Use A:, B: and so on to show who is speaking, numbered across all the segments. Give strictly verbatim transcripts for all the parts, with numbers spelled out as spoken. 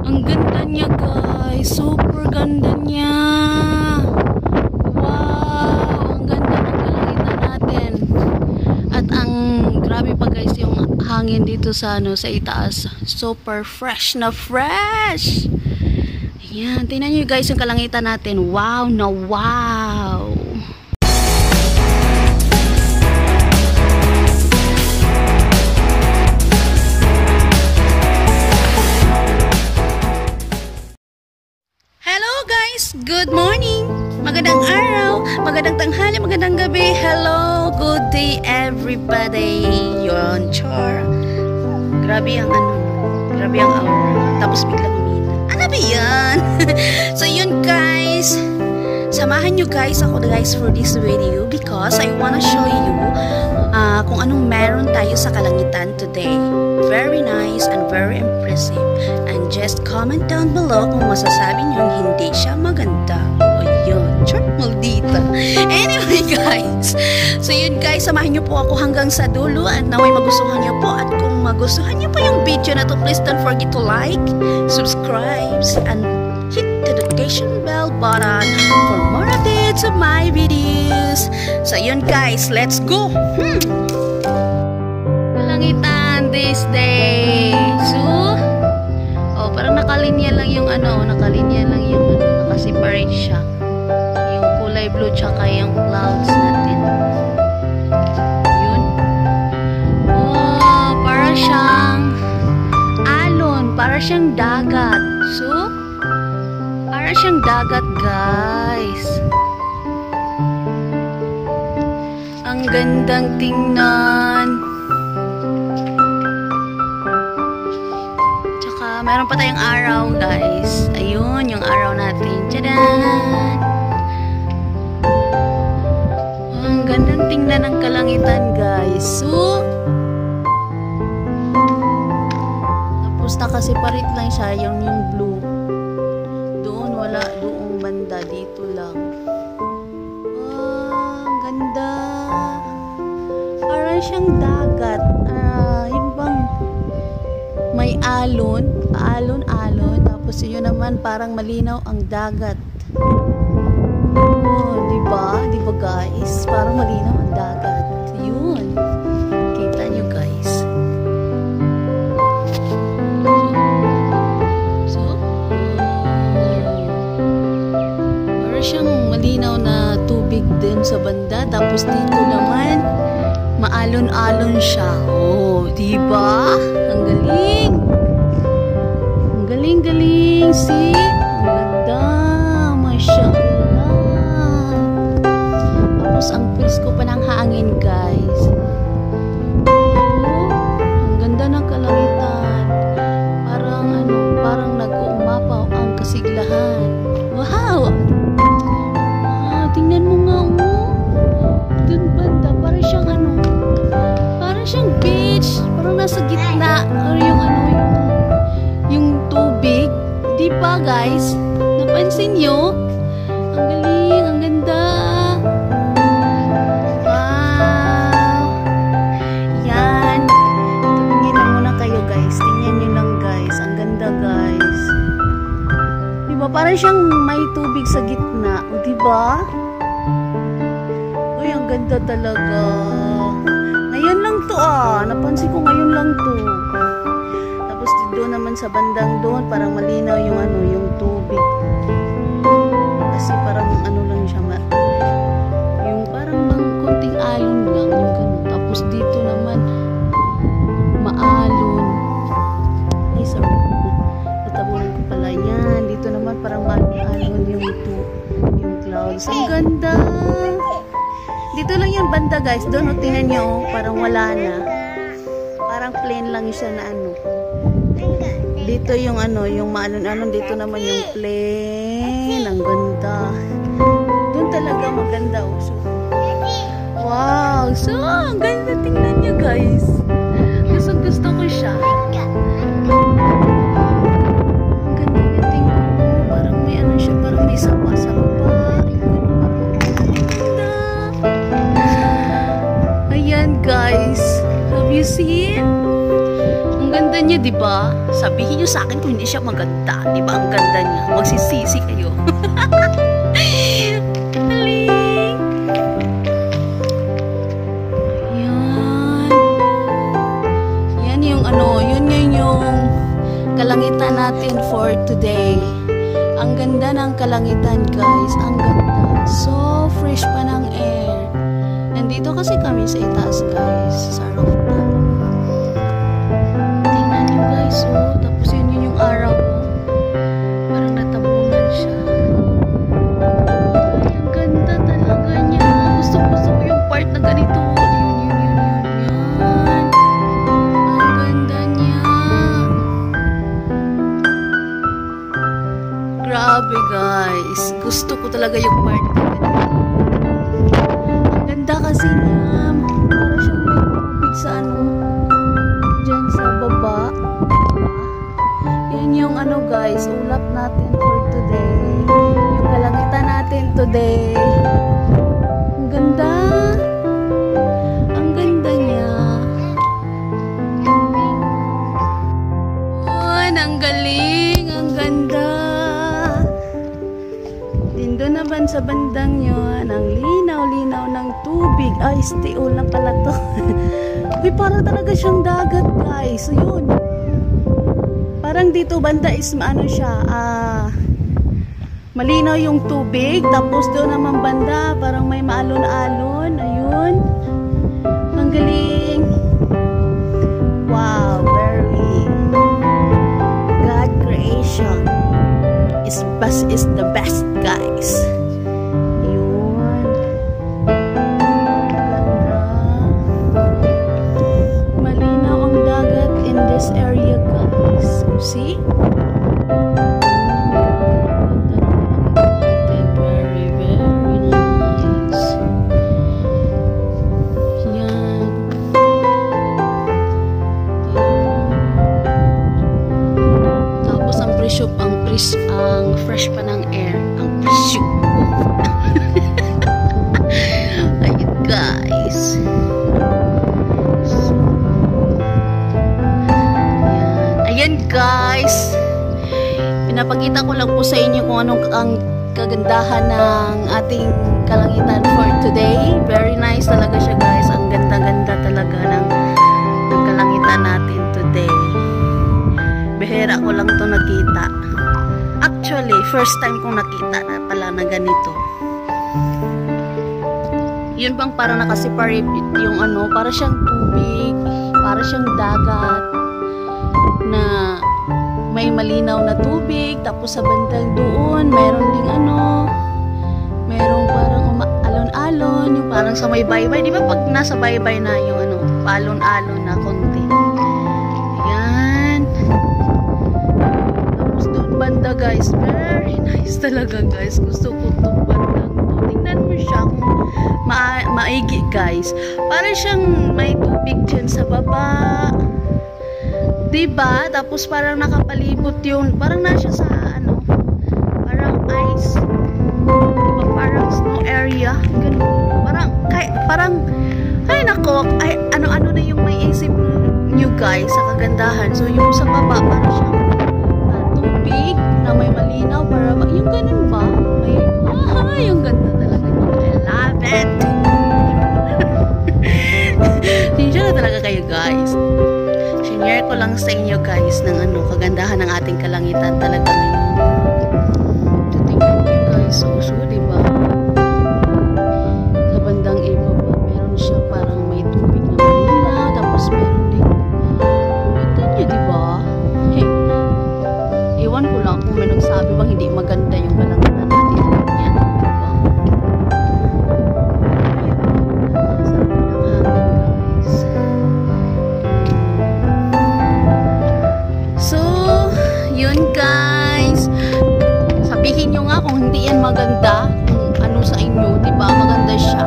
A: Ang ganda niya guys. Super ganda niya. Wow. Ang ganda ng kalangitan natin. At ang grabe pa guys yung hangin dito sa ano, sa itaas. Super fresh na fresh. Ayan. Tingnan nyo guys yung kalangitan natin. Wow na wow. Good morning, magandang araw, magandang tanghali, magandang gabi. Hello, good day everybody. You're on Char. Grabe ang ano, grabe ang aura. Tapos biglang umina. Ano ba yan? So yun guys, samahan nyo guys ako guys for this video because I wanna show you uh, kung anong meron tayo sa kalangitan today. Very nice and very impressive. And just comment down below kung masasabi nyo hindi siya maganda. O yun, chart maldita. Anyway guys, so yun guys, samahan nyo po ako hanggang sa dulo at naway magustuhan nyo po. At kung magustuhan nyo po yung video na to, please don't forget to like, subscribe, and hit the notification bell button for more updates of my videos. So yun guys, let's go! Hmm. Kalangitan this day. So, oh, parang nakalinya lang yung ano, nakalinya lang yung ano, nakaseparate siya. Yung kulay blue tsaka yung clouds natin. Yun. Oh, para siyang alon, para siyang dagat. So, para siyang dagat, guys. Ang gandang tingnan. Tsaka, meron pa tayong araw, guys. Ayun, yung araw natin. Tadaan! Ang gandang tingnan ng kalangitan, guys. So, tapos nakaseparate lang siya, yung, yung blue. Doon, wala. Doong banda. Dito lang. Oh, ang ganda. Parang siyang dagat. Ah, yun bang may alon, alon-alon, tapos yun naman parang malinaw ang dagat. Oh, di ba? Di ba guys? Parang malinaw ang dagat. Yun. Kita nyo guys. So, parang siyang malinaw na tubig din sa banda, tapos dito naman maalon-alon siya. Oh, di ba? Ang galing. Ang galing-galing. See? Ang ganda. Masyaallah. Tapos ang presko pa ng hangin, guys. Oh, ang ganda ng kalangitan. Parang ano, parang nag-uumapaw ang kasiglahan. Wow! Wow, tingnan mo nga, oh. Dun banda, parang siyang ano, parang siyang beach, parang nasa gitna, or yung ano, yung, yung tubig, di ba guys? Napansin nyo? Ang galing, ang ganda. Wow! Yan. Tingnan lang muna kayo guys, tingnan nyo lang guys, ang ganda guys. Di ba? Parang siyang may tubig sa gitna, o di ba? Uy, ang ganda talaga. Ngayon lang to ah. Napansin ko ngayon lang to. Tapos doon naman sa bandang doon, parang malinaw yung ano, yung tubig. Kasi parang ano lang siya, ma yung parang bang konting alon lang, yung ganun. Tapos dito naman, maalon. Ay, sorry. Natabunan ko pala yan. Dito naman parang maalon yung ito, yung clouds. Ang ganda. Dito lang yung banda guys. Doon o tingnan nyo, oh, parang wala na. Parang plain lang siya na ano. Dito yung ano, yung maalon-alon. Dito naman yung plain. Ang ganda. Doon talaga maganda. Oh. So, wow. So, ang ganda. Tingnan nyo guys. Gusto gusto ko siya. Ang ganda niya. Tingnan mo. Parang may ano siya. Parang may sapa-sapa. Ayan guys, have you seen? Ang ganda niya, di ba? ba? Sabihin nyo sa akin kung hindi siya maganda. Di ba ang ganda niya? Magsisisi kayo. Haling. Yan. Yan yung ano, yun yun yung kalangitan natin for today. Ang ganda ng kalangitan, guys. Ang ganda. So fresh pa ng air. Nandito kasi kami sa itaas, guys. Sa rooftop. Tingnan nyo, guys. Oh. Tapos yun yun yung araw. Oh. Parang natabunan siya. Ay, ang ganda talaga niya. Gusto, gusto ko yung part na ganito. Yun, yun, yun, yun, yan. Ang ganda niya. Grabe, guys. Gusto ko talaga yung part na ganito. Ang ganda kasi niya. Para siyang may tubig sa ano. Diyan sa baba. Yan yung ano, guys. Ulap natin for today. Yung kalangitan natin today. Ang ganda. Ang ganda niya. Oh, ang galing. Ang ganda. Dindo naman sa bandang yun, ang linaw-linaw ng tubig. Ay, stiol na pala to. Uy, para talaga siyang dagat, guys. So, yun. Parang dito banda is maano siya, ah, malinaw yung tubig. Tapos doon naman banda, parang may maalon-alon. Ayun. Ang galing. Wow, very God creation. Is best is the best, guys. Yun. Ganda. Malinaw ang dagat in this area, guys. See? Very, very nice. Yan. Tapos ang presyo pang pres ang fresh pa ng air, ang presyo. Ayun, guys. So, yan. Ayan, guys. Pinapakita ko lang po sa inyo kung anong ang kagandahan ng ating kalangitan for today. Very nice talaga siya, guys. Ang ganda-ganda talaga ng, ng kalangitan natin today. Bihira ko lang to nakita. Actually, first time kong nakita na pala na ganito. Yun bang para nakaseparate yung ano, para siyang tubig, para siyang dagat na may malinaw na tubig, tapos sa bandang doon, mayroon ding ano, mayroong parang alon-alon, yung parang sa may baybay. Di ba pag nasa baybay na yung ano, palon-alon na konti. Yan. Tapos doon banda, guys. Very nice talaga, guys. Gusto ko itong bandang to. Tingnan mo siya kung ma maigi, guys. Parang siyang may tubig dyan sa baba. Diba? Tapos parang nakapalibot yun. Parang nasa sa ano, parang ice. Diba? Parang snow area. Ganun. Parang, kay, parang, ay nako, ay, ano-ano na yung may isip nyo, guys, sa kagandahan. So, yung sa baba, parang siyang uh, tubig na may malinaw. Para, yung ganun ba? May, ah, yung ganda talaga. I love it. Sindiyan na talaga kayo, guys. Share ko lang sa inyo, guys, ng ano, kagandahan ng ating kalangitan talaga ngayon. Tingnan nyo, guys. So, so, diba? Sa bandang iba ba, meron siya parang may tubig na malinaw, tapos meron din. Ganda nyo, diba? Hey, iwan ko lang kung may nagsabi bang hindi maganda yung kalangitan natin. Yan, diba? Yun, guys. Sabihin nyo nga kung hindi yan maganda, kung ano sa inyo, diba? Maganda siya.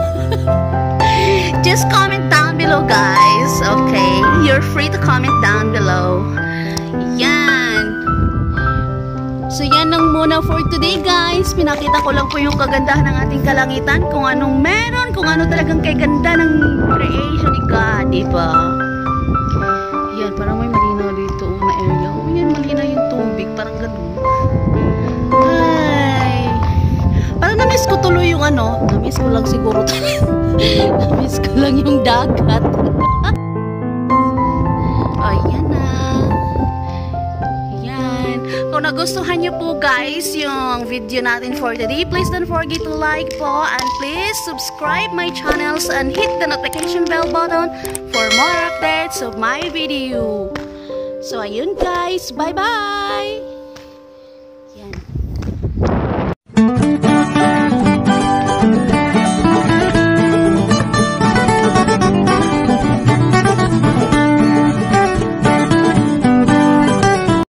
A: Just comment down below, guys. Okay? You're free to comment down below. Yan. So, yan lang muna for today, guys. Pinakita ko lang po yung kagandahan ng ating kalangitan, kung anong meron, kung ano talagang kaganda ng creation ni God, diba? Yan, parang may malinaw dito. ano, namiss ko lang siguro. Namiss ko lang yung dagat. Ayan na. Ayan. Kung nagustuhan nyo po guys yung video natin for today, please don't forget to like po and please subscribe my channels and hit the notification bell button for more updates of my video. So ayun guys, bye bye!